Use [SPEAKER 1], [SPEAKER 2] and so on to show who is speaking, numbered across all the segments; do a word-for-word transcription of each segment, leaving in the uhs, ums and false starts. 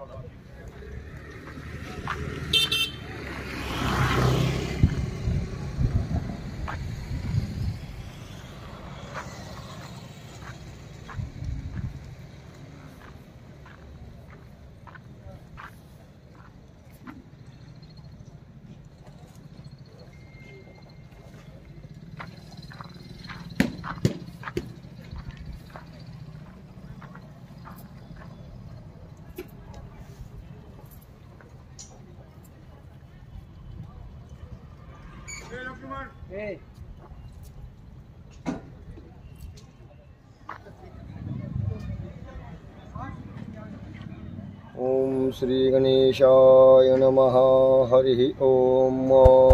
[SPEAKER 1] Hey.
[SPEAKER 2] ओम श्री गणेशाय नमः। हरि ओम।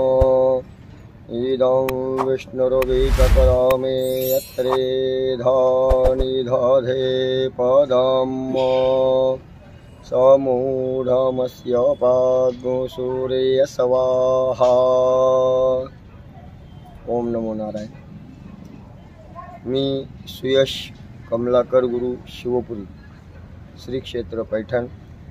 [SPEAKER 2] इदं विष्णुर्विचकरामे यत्रे धानि दधे पदं समूढमस्य पाग्मुसूर्य स्वाहा। ओम नमो नारायण। मी सुयश कमलाकर गुरु शिवपुरी श्री क्षेत्र पैठण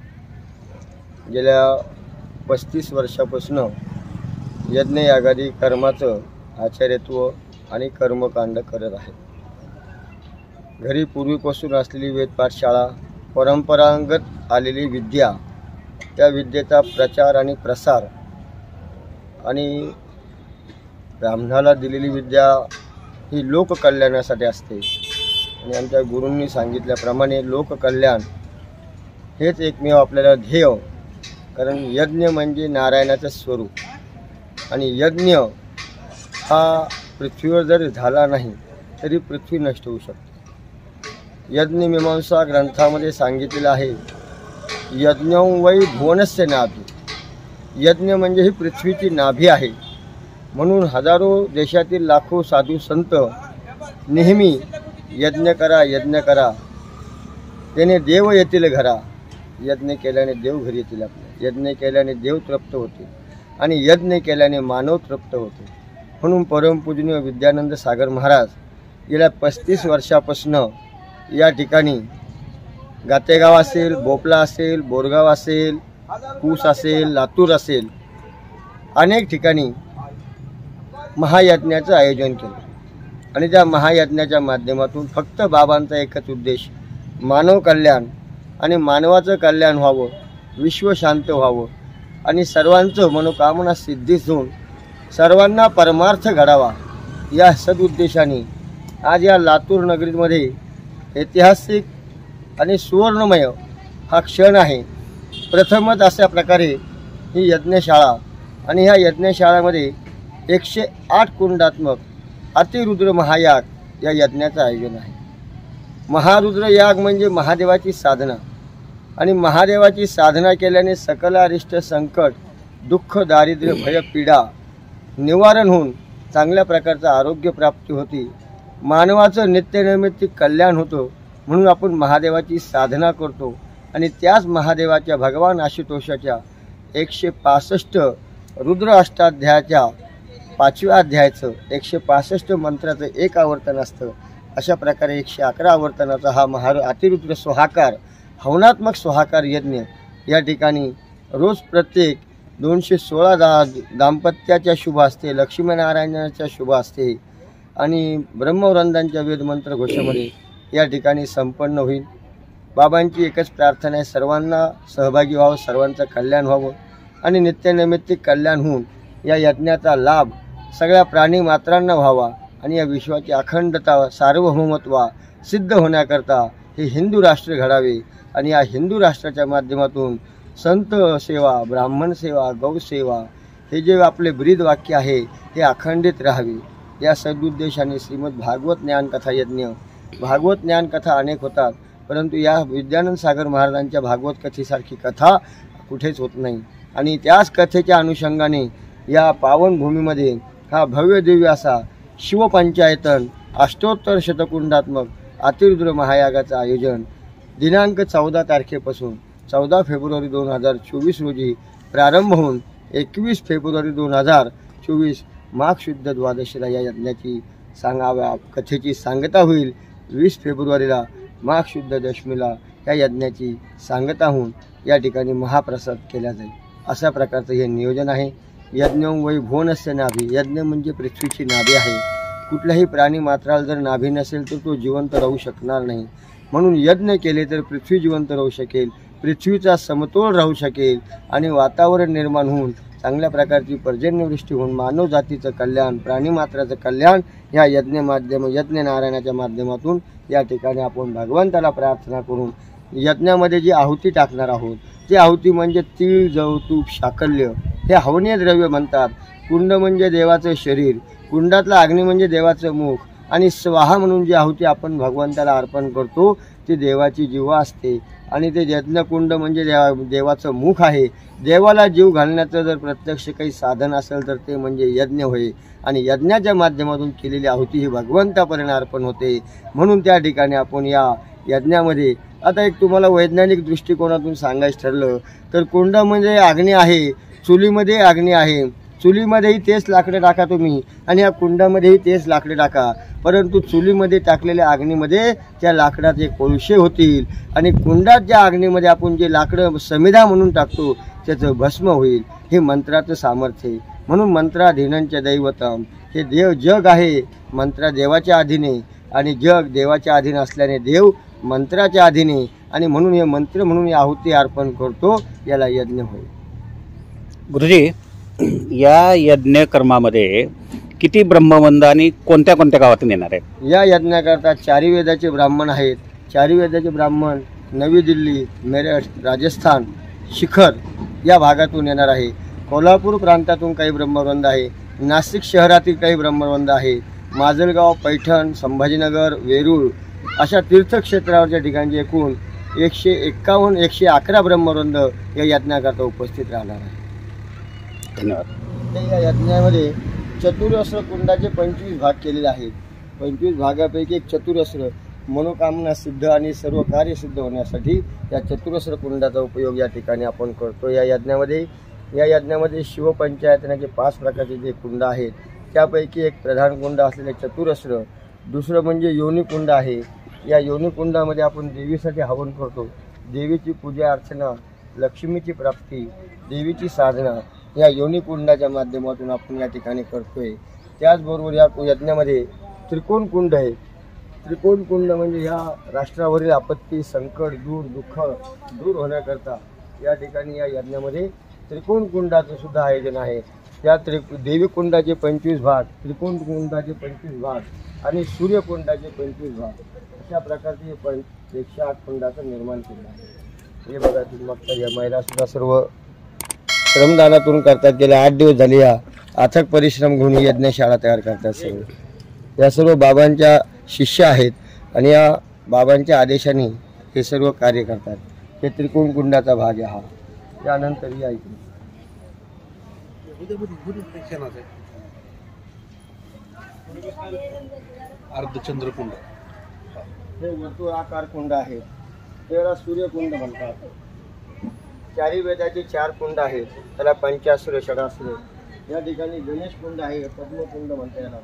[SPEAKER 2] गेल्या पस्तीस वर्षापासून यज्ञ यागादी कर्माचं आचार्यत्व आणि कर्मकांड करत आहे। घरी पूर्वीपासून असलेली वेद पाठशाळा, परंपरागत आलेली विद्या, त्या विद्येचा प्रचार आणि प्रसार आणि ब्राह्मणाला दिलेली विद्या ही लोककल्याणासाठी असते आणि आमच्या गुरूंनी सांगितल्याप्रमाणे लोककल्याण हेच एकमेव आपल्याला ध्येय। कारण यज्ञ म्हणजे नारायणाचं स्वरूप आणि यज्ञ हा पृथ्वीवर जर झाला नाही तरी पृथ्वी नष्ट होऊ शकते। यज्ञ मीमांसा ग्रंथामध्ये सांगितलेलं आहे, यज्ञं वै भुवनस्य नाभी। यज्ञ म्हणजे ही पृथ्वीची नाभी आहे। म्हणून हजारो देशातील लाखो साधू संत नेहमी यज्ञ करा यज्ञ करा, त्याने देव येतील घरा। यज्ञ केल्याने देव घरी येतील आपल्या। यज्ञ केल्याने देव तृप्त होते आणि यज्ञ केल्याने मानव तृप्त होते। म्हणून परमपूजनीय विद्यानंद सागर महाराज गेल्या पस्तीस वर्षापासून या ठिकाणी गातेगाव असेल, बोपला असेल, बोरगाव असेल, पूस असेल, लातूर असेल, अनेक ठिकाणी महायज्ञाचं आयोजन केलं आणि त्या महायज्ञाच्या माध्यमातून फक्त बाबांचा एकच उद्देश, मानव कल्याण आणि मानवाचं कल्याण व्हावं, विश्व शांत व्हावं आणि सर्वांचं मनोकामना सिद्धीस होऊन सर्वांना परमार्थ घडावा, या सदुद्देशाने आज या लातूर नगरीमध्ये ऐतिहासिक आणि सुवर्णमय हा क्षण आहे। प्रथमच अशा प्रकारे ही यज्ञशाळा आणि ह्या यज्ञशाळेमध्ये एकशे आठ कुंडात्मक अतिरुद्र महायाग या यज्ञाचं आयोजन आहे। महारुद्र याग म्हणजे महादेवाची साधना आणि महादेवाची साधना केल्याने सकल अरिष्ट संकट, दुःख, दारिद्र्य, भय, पीडा निवारण होऊन चांगल्या प्रकारचं आरोग्य प्राप्ती होती, मानवाचं नित्यनैमित्तिक कल्याण होतं। म्हणून आपण महादेवाची साधना करतो आणि त्याच महादेवाच्या भगवान आशुतोषाच्या एकशे पासष्ट रुद्र अष्टाध्यायाच्या पाचव्या अध्यायाचं एकशे पासष्ट मंत्राचं एक आवर्तन असतं। अशा प्रकारे एकशे अकरा आवर्तनाचा हा महा अतिरुद्र सोहाकार, हवनात्मक सोहाकार यज्ञ या ठिकाणी रोज प्रत्येक दोनशे सोळा दा दाम्पत्याच्या शुभ असते, लक्ष्मीनारायणाच्या शुभ असते आणि ब्रह्मवृंदांच्या वेदमंत्र घोषामध्ये या ठिकाणी संपन्न होईल। बाबांची एकच प्रार्थना आहे, सर्वांना सहभागी व्हावं, सर्वांचं कल्याण व्हावं आणि नित्यनैमित्तिक कल्याण होऊन या यज्ञाचा लाभ सगळ्या प्राणी मात्रांना व्हावा आणि या विश्वाची अखंडता, सार्वभौमत्व सिद्ध होण्याकरता हे हिंदू राष्ट्र घडावे आणि या हिंदू राष्ट्राच्या माध्यमातून संत सेवा, ब्राह्मण सेवा, गौसेवा हे जे आपले ब्रीद वाक्य आहे हे अखंडित राहावे, या सदुद्देशाने श्रीमद भागवत ज्ञानकथा यज्ञ, भागवत ज्ञानकथा अनेक होतात परंतु या विद्यानंद सागर महाराजांच्या भागवत कथेसारखी कथा कुठेच होत नाही आणि त्याच कथेच्या अनुषंगाने या पावनभूमीमध्ये हा भव्य दिव्य असा शिवपंचायतन अष्टोत्तर शतकुंडात्मक अतिरुद्र महायागाचं आयोजन दिनांक चौदा तारखेपासून चौदा फेब्रुवारी दोन हजार चोवीस रोजी प्रारंभ होऊन एकवीस फेब्रुवारी दोन हजार चोवीस माघ शुद्ध द्वादशीला या यज्ञाची सांगाव्या कथेची सांगता होईल। वीस फेब्रुवारीला माघ शुद्ध दशमीला या यज्ञाची सांगता होऊन या ठिकाणी महाप्रसाद केला जाईल, अशा प्रकारचं हे नियोजन आहे. यज्ञं वै भुवनस्य नाभी, यज्ञ म्हणजे पृथ्वीची नाभी आहे. कुठल्याही प्राणी मात्राला जर नाभी नसेल तर तो जिवंत राहू शकणार नाही. म्हणून यज्ञ केले तर पृथ्वी जिवंत राहू शकेल, पृथ्वीचा समतोल राहू शकेल आणि वातावरण निर्माण होऊन चांगल्या प्रकारची पर्जन्यवृष्टी होऊन मानव जातीचं कल्याण, प्राणी मात्राचं कल्याण या यज्ञ माध्यम यज्ञ नारायणाच्या माध्यमातून या ठिकाणी आपण भगवंताला प्रार्थना करून यज्ञामध्ये जी आहुती टाकणार आहोत, ती आहुती म्हणजे तीळ, जव, तूप, शाकल्य हे हवनीय द्रव्य म्हणतात. कुंड म्हणजे देवाचं शरीर, कुंडातला अग्नी म्हणजे देवाचं मुख आणि स्वाहा म्हणून जी आहुती आपण भगवंताला अर्पण करतो ती देवाची जीवा असते. आणि ते यज्ञकुंड म्हणजे देवा देवाचं मुख आहे. देवाला जीव घालण्याचं जर प्रत्यक्ष काही साधन असेल तर ते म्हणजे यज्ञ होय आणि यज्ञाच्या माध्यमातून केलेली आहुती ही भगवंतापर्यंत अर्पण होते. म्हणून त्या ठिकाणी आपण या यज्ञामध्ये आता एक तुम्हाला वैज्ञानिक दृष्टिकोनातून सांगायचं ठरलं तर कुंड म्हणजे अग्नी आहे, चुलीमध्ये अग्नी आहे. चुलीमध्येही तेच लाकडे टाका तुम्ही आणि या कुंडामध्येही तेच लाकडे टाका, परंतु चुलीमध्ये टाकलेल्या अग्नीमध्ये त्या लाकडाचे कोळसे होतील आणि कुंडात ज्या अग्नीमध्ये आपण जे लाकडं समिधा म्हणून टाकतो त्याचं भस्म होईल. हे मंत्राचं सामर्थ्य आहे. म्हणून मंत्राधीनंच दैवतम, हे देव जग आहे, मंत्रा देवाच्या अधीने आणि जग देवाच्या अधीन असल्याने देव मंत्राच्या अधीने आणि म्हणून हे मंत्र म्हणून या आहुती अर्पण करतो, याला यज्ञ होईल.
[SPEAKER 3] गुरुजी, या यज्ञ कर्मामध्ये किती ब्रह्मवंद आणि कोणत्या कोणत्या गावातून येणार आहेत?
[SPEAKER 2] या यज्ञाकरता चारी वेदाचे ब्राह्मण आहेत. चारी वेदाचे ब्राह्मण नवी दिल्ली, मेरठ, राजस्थान, शिखर या भागातून येणार आहे. कोल्हापूर प्रांतातून काही ब्रह्मवंद आहे. नाशिक शहरातील काही ब्रह्मवंद आहे. माजलगाव, पैठण, संभाजीनगर, वेरूळ अशा तीर्थक्षेत्रावरच्या ठिकाणचे एकूण एकशे एक्कावन्न एकशे अकरा ब्रह्मवंद या यज्ञाकरता उपस्थित राहणार आहे.
[SPEAKER 3] धन्यवाद.
[SPEAKER 2] या यज्ञामध्ये चतुरस्र कुंडाचे पंचवीस भाग केलेले आहेत. पंचवीस भागापैकी एक चतुरस्र मनोकामना सिद्ध आणि सर्व कार्य सिद्ध होण्यासाठी या चतुरस्र कुंडाचा उपयोग या ठिकाणी आपण करतो. या यज्ञामध्ये या यज्ञामध्ये शिवपंचायतनाचे पाच प्रकारचे जे कुंड आहेत त्यापैकी एक प्रधान कुंड असलेले चतुरस्र, दुसरं म्हणजे योनिकुंड आहे. या योनिकुंडामध्ये आपण देवीसाठी हवन करतो. देवीची पूजा अर्चना, लक्ष्मीची प्राप्ती, देवीची साधना या योनिकुंडाच्या माध्यमातून आपण या ठिकाणी करतोय. त्याचबरोबर या यज्ञामध्ये त्रिकोण कुंड आहे. त्रिकोण कुंड म्हणजे ह्या राष्ट्रावरील आपत्ती, संकट, दूर दुःख दूर होण्याकरता या ठिकाणी या यज्ञामध्ये त्रिकोण कुंडाचं सुद्धा आयोजन आहे. त्या त्रि देवी कुंडाचे पंचवीस भाग, त्रिकोण कुंडाचे पंचवीस भाग आणि सूर्यकुंडाचे पंचवीस भाग अशा प्रकारचे पण एकशे आठ कुंडाचं निर्माण केलं आहे. हे बघा तुम्ही मागच्या या महिला सुद्धा सर्व श्रमदानातून करतात. गेल्या आठ दिवस झाले या अथक परिश्रम घेऊन यज्ञशाळा तयार करतात. सर्व या सर्व बाबांच्या शिष्य आहेत आणि या बाबांच्या आदेशाने हे सर्व कार्य करतात. हे त्रिकोण कुंडाचा भाग आहे हा. त्यानंतर या इकडे
[SPEAKER 1] अर्धचंद्रकुंड,
[SPEAKER 2] हे वर्तुळाकार कुंड आहे. त्याला सूर्यकुंड म्हणतात. चारी वेदाचे चार कुंड आहेत, त्याला पंचास्त्र, षडास्त्र. या ठिकाणी गणेश कुंड आहे, पद्मकुंड म्हणता याला.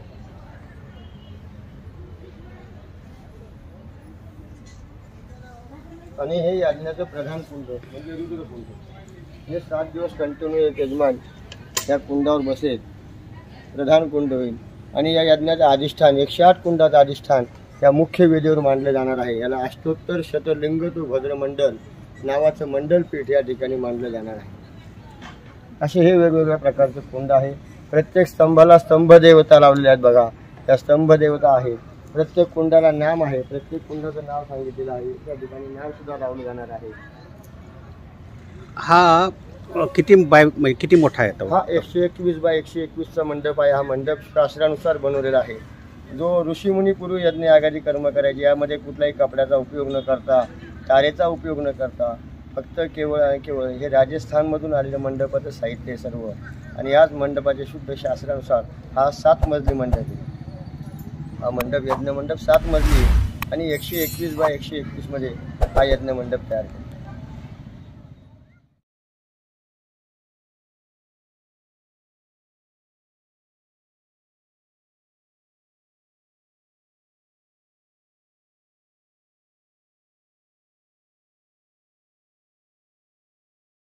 [SPEAKER 2] आणि हे यज्ञाचं प्रधान कुंड म्हणजे रुद्रकुंड. हे सात दिवस कंटिन्यू एक यजमान या कुंडावर बसेल, प्रधान कुंड होईल. आणि या यज्ञाचं अधिष्ठान एकशे आठ कुंडाचं अधिष्ठान या मुख्य वेदीवर मांडलं जाणार आहे. याला अष्टोत्तर शतलिंग तो भद्रमंडल नावाचं मंडलपीठ या ठिकाणी मांडलं जाणार आहे. असे हे वेगवेगळ्या प्रकारचे कुंड आहे. प्रत्येक स्तंभाला स्तंभ देवता लावलेल्या आहेत बघा. त्या स्तंभ देवता आहेत. प्रत्येक कुंडाला नाम आहे. प्रत्येक कुंडाचं नाव सांगितलेलं आहे. त्या ठिकाणी नाव सुद्धा लावलं जाणार आहे.
[SPEAKER 3] हा किती बाय किती मोठा आहे?
[SPEAKER 2] हा एकशे एकवीस बाय एकशे एकवीसचा मंडप आहे. हा मंडप शास्त्रानुसार बनवलेला आहे. जो ऋषीमुनी पूर्वी यज्ञ यागादी कर्म करायचे. यामध्ये कुठलाही कपड्याचा उपयोग न करता, तारेचा उपयोग न करता, फक्त केवळ आणि केवळ हे राजस्थानमधून आलेलं मंडपाचं साहित्य आहे सर्व. आणि याच मंडपाच्या शुद्ध शास्त्रानुसार हा सात मजली मंडप आहे. हा मंडप यज्ञ मंडप सात मजली आणि एकशे एकवीस बाय एकशे एकवीसमध्ये हा यज्ञ मंडप तयार केला.